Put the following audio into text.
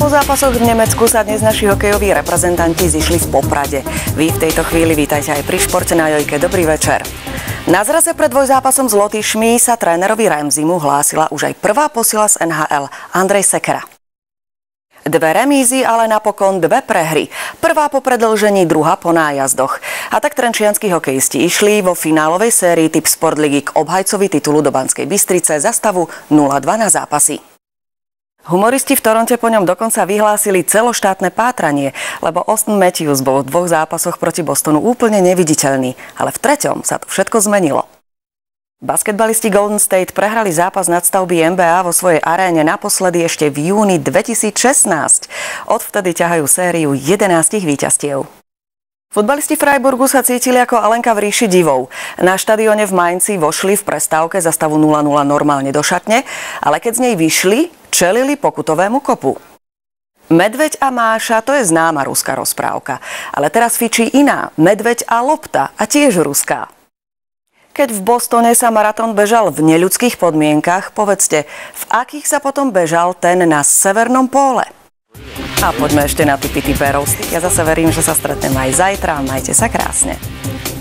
Po zápasoch v Nemecku sa dnes naši hokejoví reprezentanti zišli v Poprade. Vy v tejto chvíli vítajte aj pri športe na Jojke. Dobrý večer. Na zraze pred dvojzápasom s Lotyšmi sa trénerovi Ramsimu hlásila už aj prvá posila z NHL, Andrej Sekera. 2 remízy, ale napokon 2 prehry. Prvá po predĺžení, druhá po nájazdoch. A tak trenčianski hokejisti išli vo finálovej sérii Tip Sport Ligy k obhajcovi titulu do Banskej Bystrice za stavu 0-2 na zápasy. Humoristi v Toronte po ňom dokonca vyhlásili celoštátne pátranie, lebo Auston Matthews bol v 2 zápasoch proti Bostonu úplne neviditeľný, ale v 3. sa to všetko zmenilo. Basketbalisti Golden State prehrali zápas nadstavby NBA vo svojej aréne naposledy ešte v júni 2016. Odvtedy ťahajú sériu 11 víťazstiev. Futbalisti Freiburgu sa cítili ako Alenka v ríši divov. Na štadióne v Mainzi vošli v prestávke za stavu 0-0 normálne do šatne, ale keď z nej vyšli, čelili pokutovému kopu. Medveď a Máša, to je známa ruská rozprávka. Ale teraz fičí iná, Medveď a lopta, a tiež ruská. Keď v Bostone sa maratón bežal v neľudských podmienkach, povedzte, v akých sa potom bežal ten na severnom póle? A poďme ešte na tipy tipérov. Ja zase verím, že sa stretneme aj zajtra. Majte sa krásne.